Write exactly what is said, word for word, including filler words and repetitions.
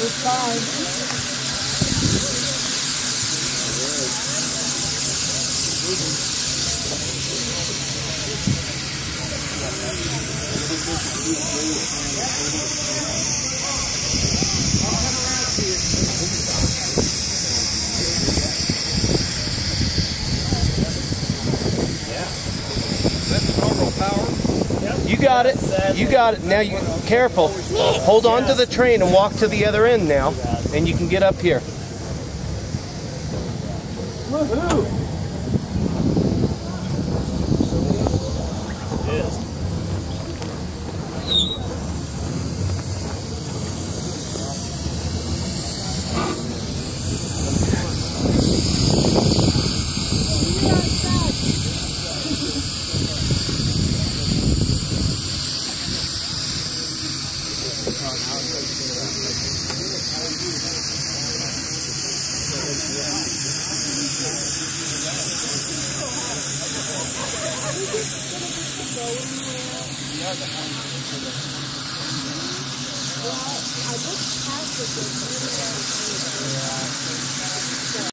First time. You got it. You got it. Now you careful. Hold on to the train and walk to the other end now, and you can get up here. Woohoo! Well, I looked past it.